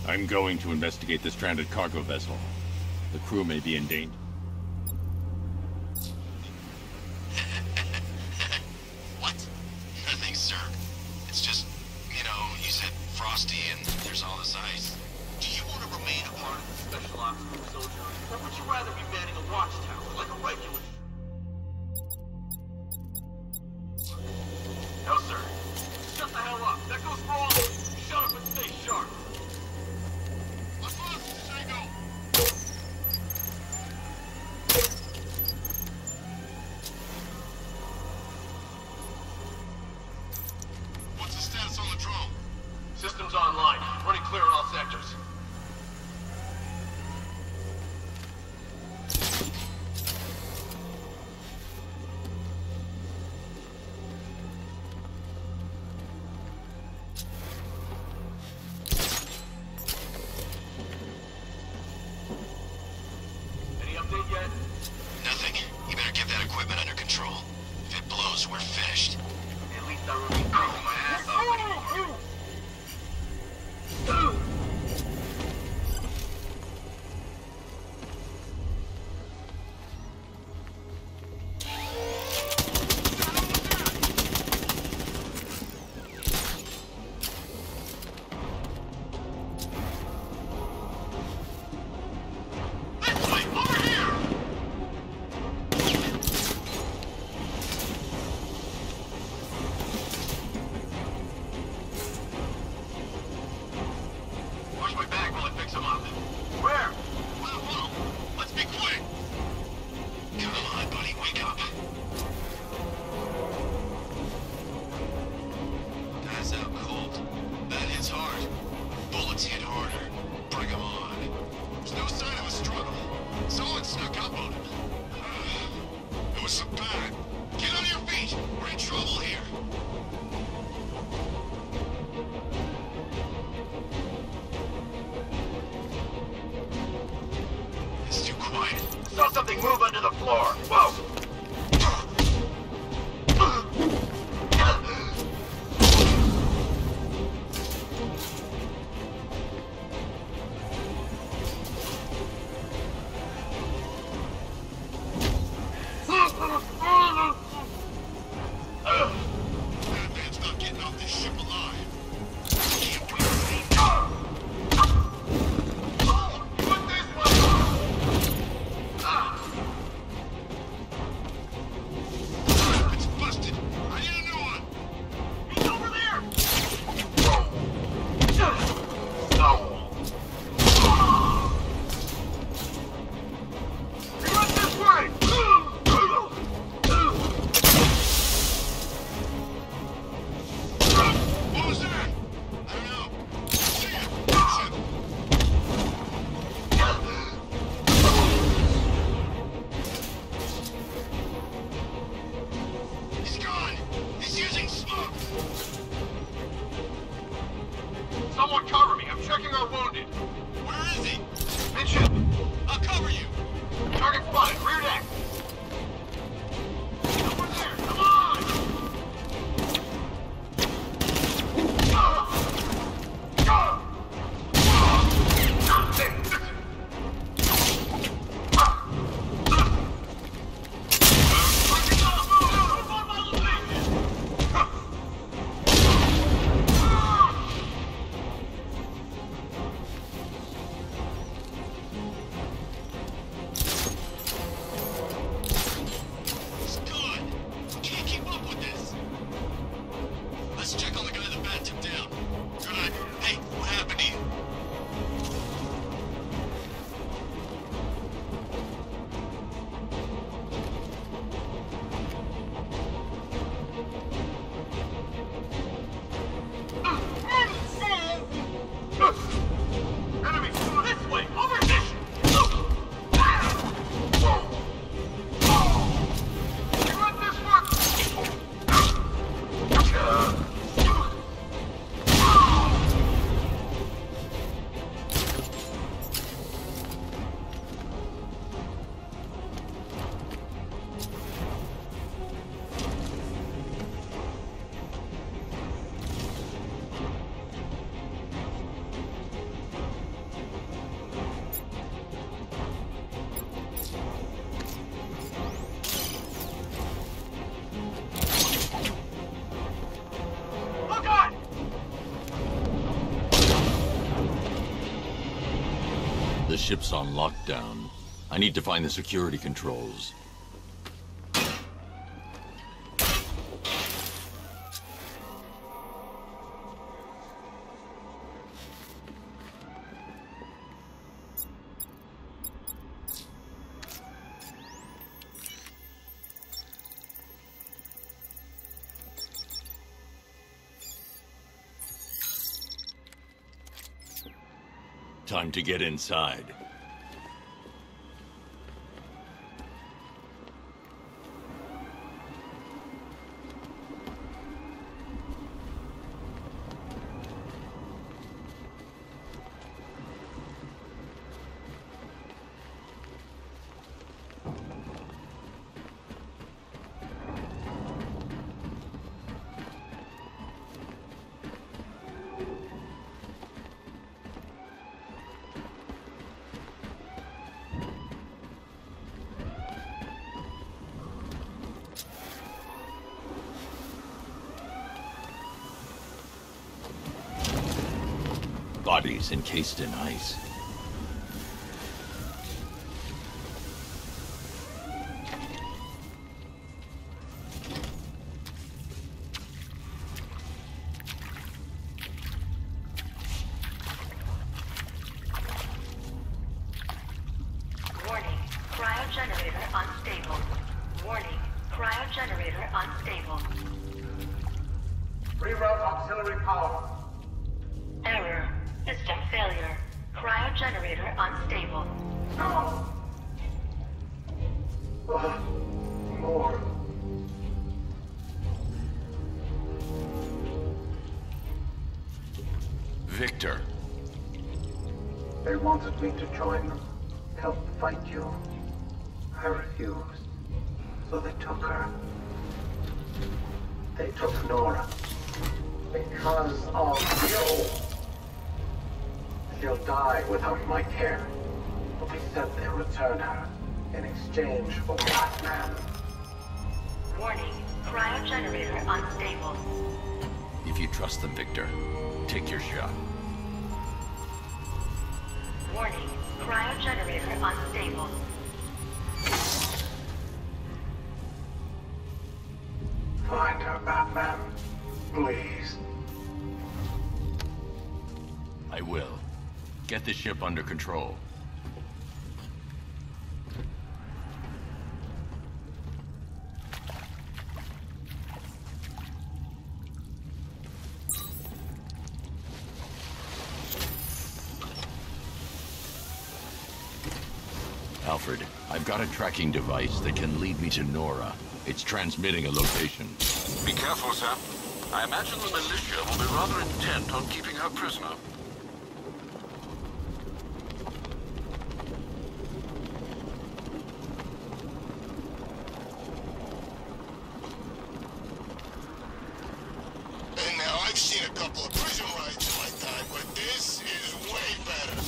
I'm going to investigate the stranded cargo vessel. The crew may be in danger. What? Nothing, sir. It's just, you said frosty and there's all this ice. Do you want to remain a part of the Special Ops Group, soldier? Or would you rather be manning a watchtower like a regular? No, sir. Shut the hell up. That goes for all of you. Shut up and stay sharp. What's the status on the drone? Systems online. Running clear on all sectors. Any update yet? Nothing. You better get that equipment under control. If it blows, we're finished. At least I will be freezing my ass off. Watch my back while I fix him up. Where? Whoa. Let's be quick. Come on, buddy, wake up. That's out cold. That hits hard. Bullets hit harder. Bring 'em on. There's no sign of a struggle. Someone snuck up on him. It was so bad. Get on your feet. We're in trouble here. It's too quiet. Saw something move under the floor. Whoa! That man's not getting off this ship alive. Put this one! It's busted. I need a new one. He's over there! No! He went this way! What was that? I don't know. See ya. That's it. He's gone. He's using smoke. Someone cover me. I'm checking our wounded. Where is he? Midship. I'll cover you. Target spotted. Rear deck. Over there. Come on! The ship's on lockdown. I need to find the security controls. Time to get inside. Bodies encased in ice. Warning, cryogenerator unstable. Warning, cryogenerator unstable. Reroute auxiliary power. Error. System failure. Cryogenerator unstable. No! More. Victor. They wanted me to join them, help fight you. I refused, so they took her. They took Nora. Because of you. She'll die without my care. But they said they'll return her in exchange for Batman. Warning, cryogenerator unstable. If you trust them, Victor, take your shot. Warning, cryogenerator unstable. Find her, Batman. Please. I will. Get the ship under control. Alfred, I've got a tracking device that can lead me to Nora. It's transmitting a location. Be careful, sir. I imagine the militia will be rather intent on keeping her prisoner. And now I've seen a couple of prison rides in my time, but this is way better.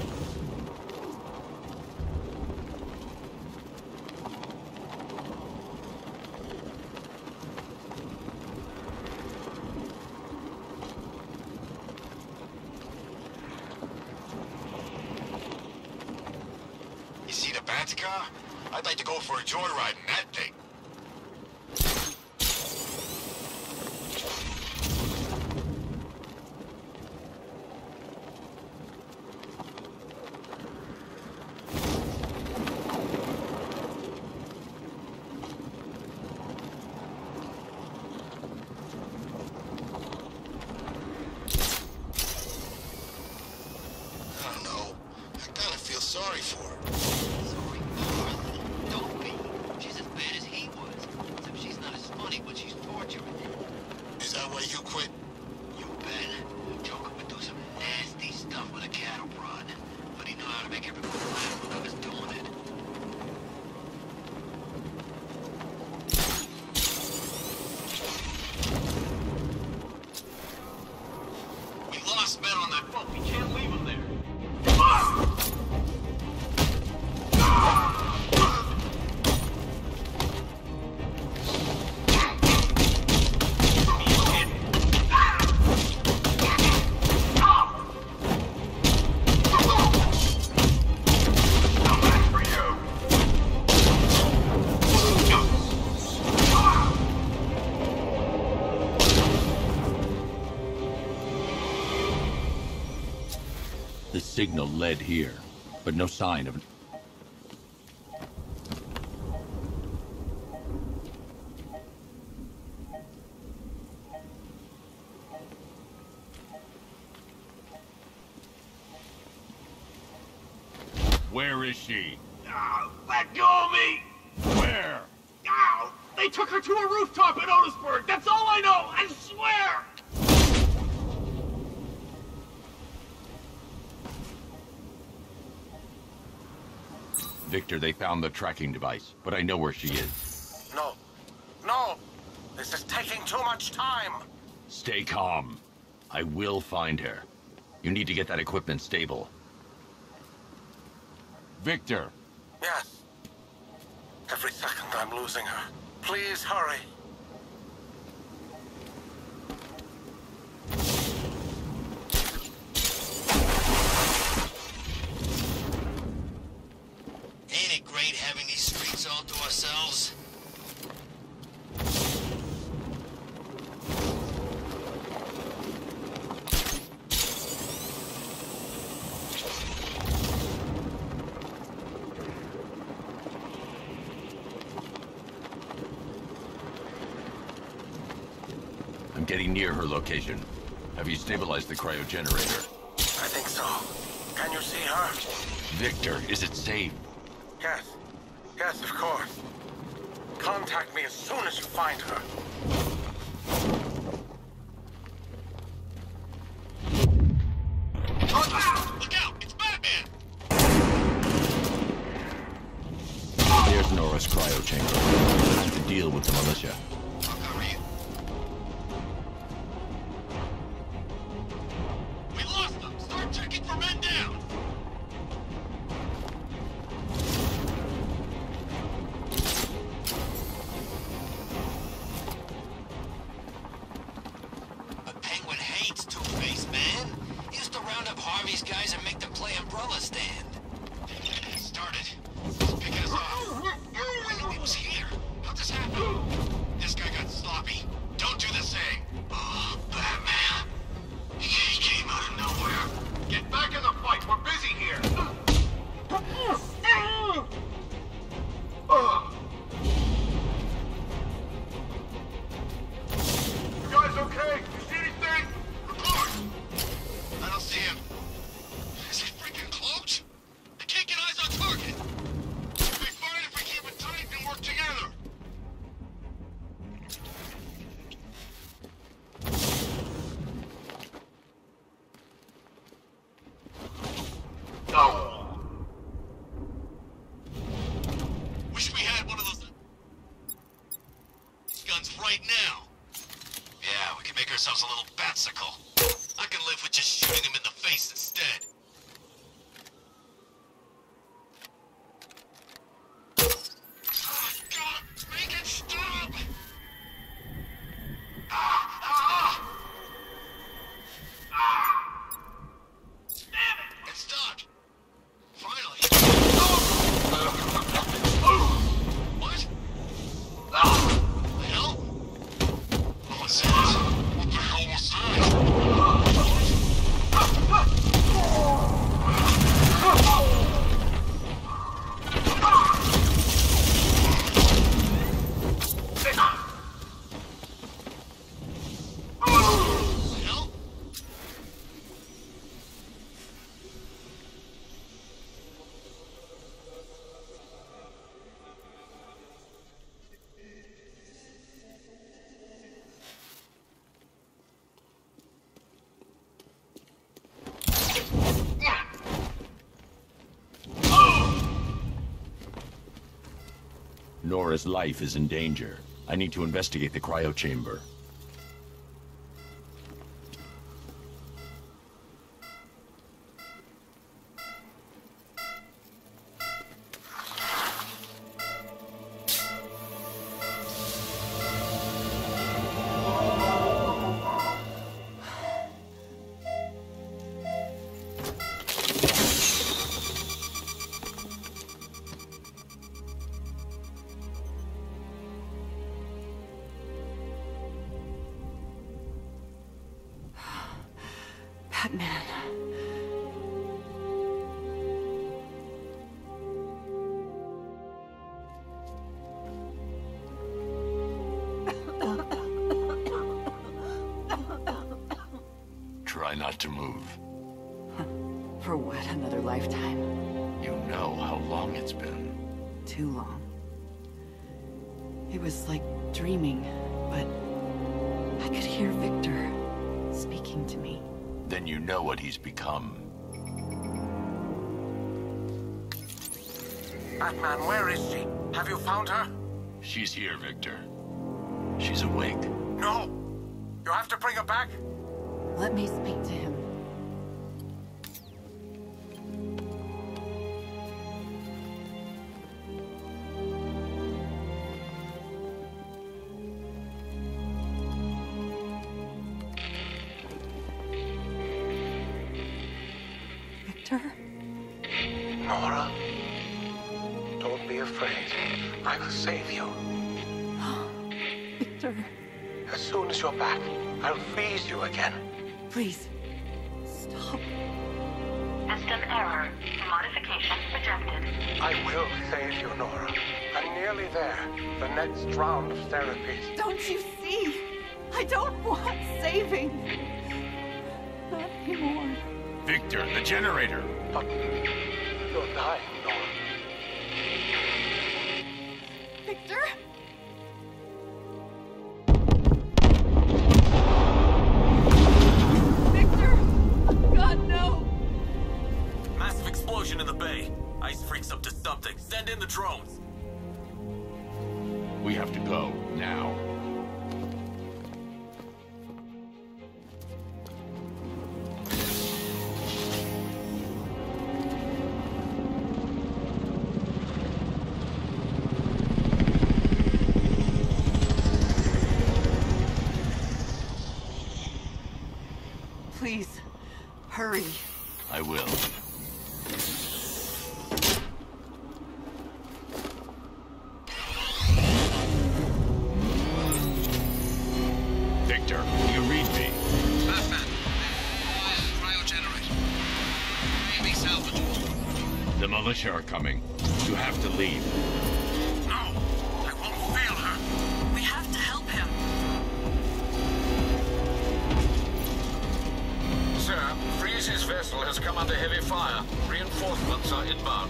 You see the Bat-car? I'd like to go for a joyride in that thing. I don't know. I kind of feel sorry for her. Sorry. Don't be. She's as bad as he was. Except she's not as funny when she's torturing him. Is that why you quit? You bet. Joker would do some nasty stuff with a cattle prod. But he knew how to make everyone laugh when I was doing it. We lost men on that boat. We can't leave them there. The signal led here, but no sign of... Where is she? Let go of me! Where? Ow! They took her to a rooftop in Otisburg! That's all I know! I swear! Victor, they found the tracking device, but I know where she is. No. No! This is taking too much time! Stay calm. I will find her. You need to get that equipment stable. Victor! Yes. Every second I'm losing her. Please hurry. Ain't it great having these streets all to ourselves? I'm getting near her location. Have you stabilized the cryogenerator? I think so. Can you see her? Victor, is it safe? Yes. Yes, of course. Contact me as soon as you find her. Look out! It's Batman! There's Nora's cryo chamber. Time to deal with the militia. I'll cover you. We lost them! Start checking for men down! But Penguin hates Two-Face, man. He used to round up Harvey's guys and make them play umbrella stand. It started. He's picking us off. I knew he was here. How'd this happen? This guy got sloppy. Don't do the same. Oh, Batman. He came out of nowhere. Get back in the fight! We're busy here! You guys okay? You see anything? Report! I don't see him. Is he freaking cloaked? I can't get eyes on target. We'll be fine if we keep it tight and work together. No. Wish we had one of those guns right now. Yeah, we can make ourselves a little batsicle. I can live with just shooting him in the face instead. Oh, God, make it stop! Damn it! It's stuck! Finally! What? The hell? What was that? What the hell was that? The hell? Nora's life is in danger. I need to investigate the cryo chamber. Batman. Try not to move. For what, another lifetime? You know how long it's been. Too long. It was like dreaming, but I could hear Victor speaking to me. Then you know what he's become. Batman, where is she? Have you found her? She's here, Victor. She's awake. No! You have to bring her back! Let me speak to him. Victor? Nora, don't be afraid. I will save you. Victor, As soon as you're back, I'll freeze you again. please, stop. System error. Modification rejected. I will save you, Nora. I'm nearly there. The next round of therapies. Don't you see? I don't want saving. Not anymore. Victor, the generator! But you're dying, Nora. Victor? Victor! God, no! Massive explosion in the bay. Ice freaks up to something. Send in the drones. We have to go, now. Please, hurry. I will. Victor, you read me. Batman, cryogenerator. Maybe salvageable. The militia are coming. You have to leave. No! I won't fail her! We have to help him. Sir, Freeze's vessel has come under heavy fire. Reinforcements are inbound.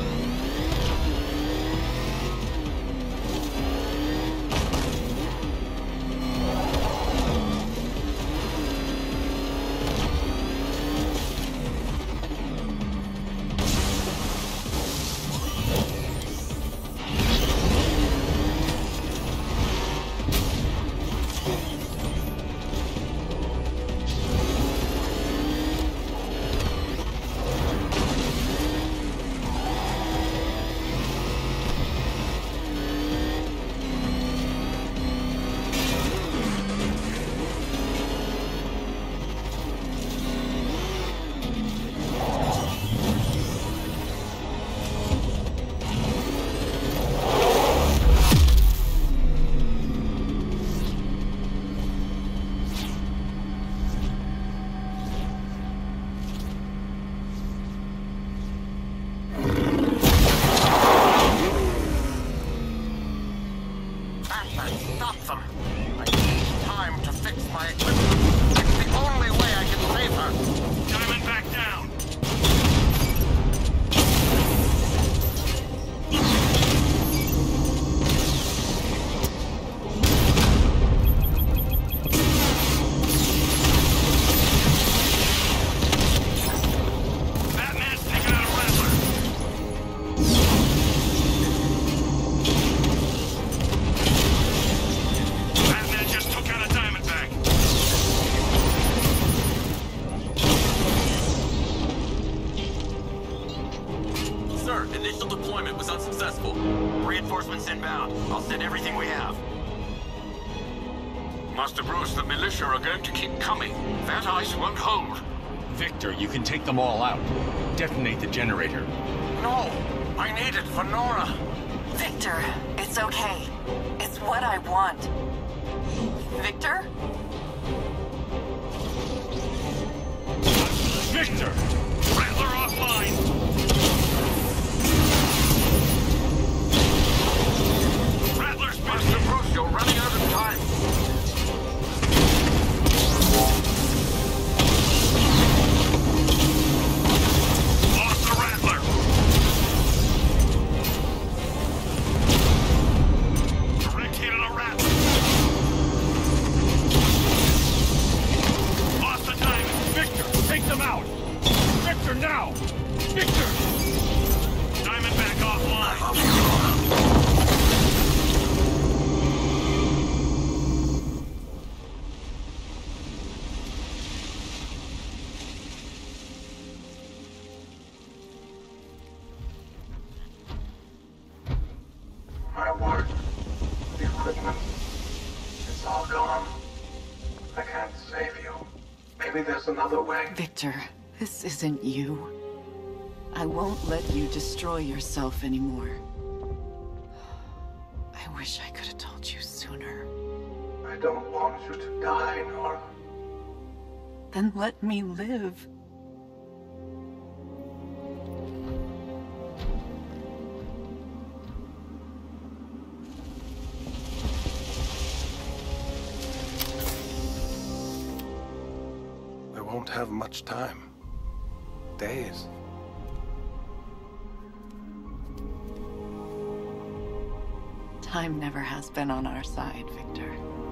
Stop them! I need time to fix my equipment. It's the only way I can save her. Diamond back down. Batman's taking out a Rattler. Batman just took out a Diamondback. Sir, initial deployment was unsuccessful. Reinforcements inbound. I'll send everything we have. Master Bruce, the militia are going to keep coming. That ice won't hold. Victor, you can take them all out. Detonate the generator. No! I need it for Nora! Victor, it's okay. It's what I want. Victor? Victor! Rattler offline. Rattler's Master busy. Bruce, you're running out of time. them out! Victor, now! Victor! Diamondback offline! My work, the equipment, it's all gone. I can't save you. Maybe there's another way. Victor, this isn't you. I won't let you destroy yourself anymore. I wish I could have told you sooner. I don't want you to die, Nora. Then let me live. We won't have much time. Days. Time never has been on our side, Victor.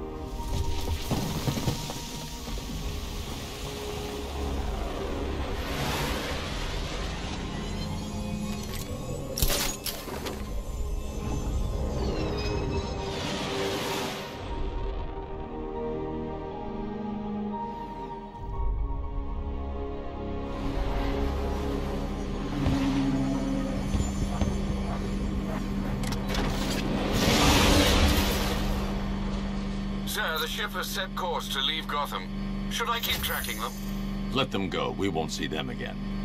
Sir, the ship has set course to leave Gotham. Should I keep tracking them? Let them go. We won't see them again.